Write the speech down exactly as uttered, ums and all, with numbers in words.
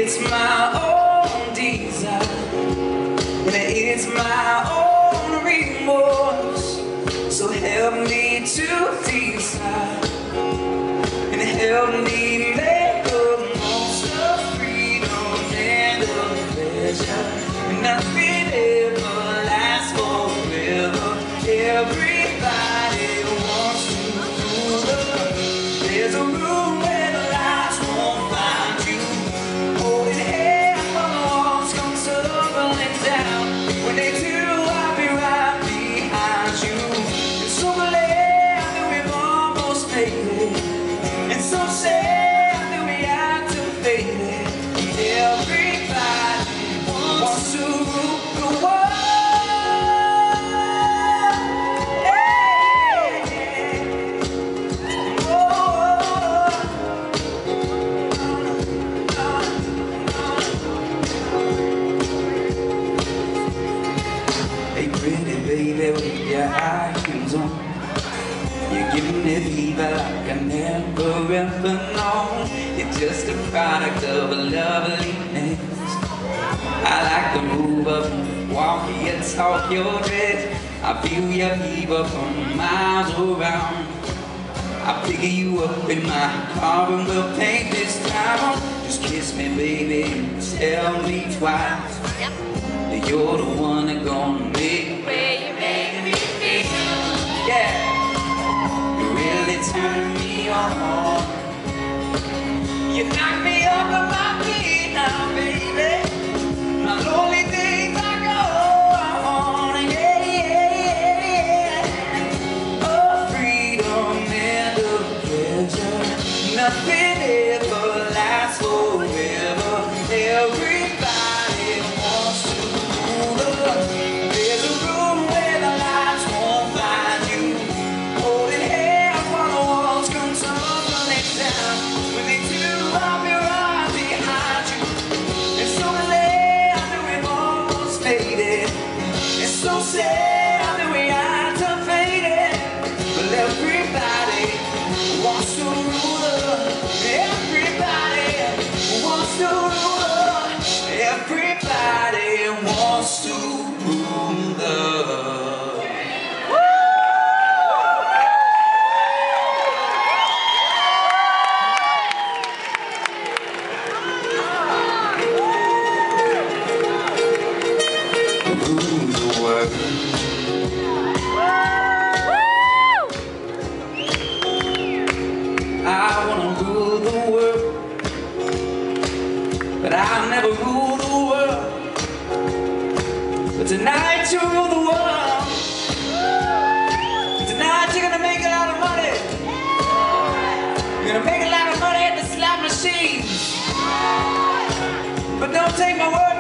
it's my own desire, when it's my own remorse. So help me to decide, and help me make the most of freedom and of pleasure. And nothing ever lasts forever. Everybody wants to rule the world. There's a room where the lights won't find you, holding hands while the walls come tumbling down. When they do, I'll be right behind you. It's so glad that we've almost made it, and so sad that we activated. Everybody wants to rule the world. Hey pretty baby with your high heels on, you're giving me fever like I never ever known. You're just a product of loveliness. I like the move up, walk you talk your dress. I feel your fever from miles around. I pick you up in my car and we'll paint this town. Just kiss me baby and tell me twice that you're the one that's gonna make the way you make me feel. Yeah, you really turn me on. You knock me up on my feet now, baby. My lonely days I go on, yeah, yeah, yeah. Oh, freedom and a pleasure. Nothing ever lasts forever. Everybody wants to rule the world. There's a room where the lights won't find you, holding hands while the walls come tumbling down. When they do, I'll be right behind you. It's so glad that we've almost made it. It's so sad that we activated. But everybody wants to rule the world. Everybody wants to rule the world. Everybody wants to rule the world. Rule the world. I wanna rule the world, but I'll never rule the world. But tonight you rule the world. Tonight you're gonna make a lot of money. You're gonna make a lot of money at the slot machine. But don't take my word